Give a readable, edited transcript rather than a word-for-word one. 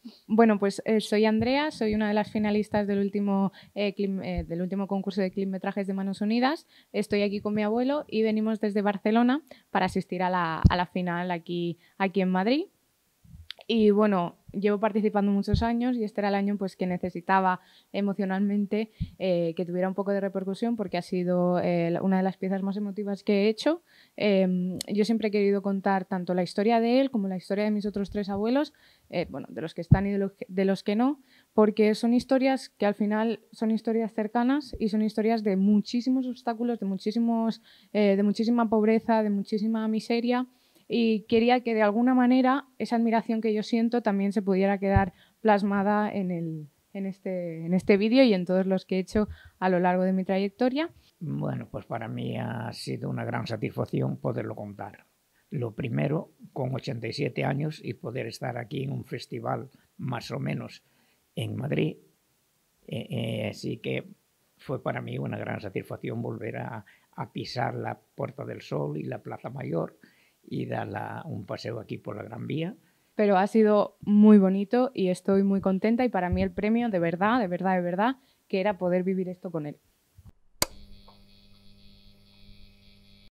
Bueno, pues soy Andrea, soy una de las finalistas del último concurso de clipmetrajes de Manos Unidas. Estoy aquí con mi abuelo y venimos desde Barcelona para asistir a la final aquí en Madrid. Y bueno, llevo participando muchos años y este era el año pues, que necesitaba emocionalmente que tuviera un poco de repercusión porque ha sido una de las piezas más emotivas que he hecho. Yo siempre he querido contar tanto la historia de él como la historia de mis otros tres abuelos, bueno, de los que están y de los que no, porque son historias que al final son historias cercanas y son historias de muchísimos obstáculos, de muchísima pobreza, de muchísima miseria y quería que de alguna manera esa admiración que yo siento también se pudiera quedar plasmada en este vídeo y en todos los que he hecho a lo largo de mi trayectoria. Bueno, pues para mí ha sido una gran satisfacción poderlo contar. Lo primero, con 87 años y poder estar aquí en un festival más o menos en Madrid. Así que fue para mí una gran satisfacción volver a pisar la Puerta del Sol y la Plaza Mayor y dar un paseo aquí por la Gran Vía. Pero ha sido muy bonito y estoy muy contenta y para mí el premio de verdad, de verdad, de verdad, que era poder vivir esto con él.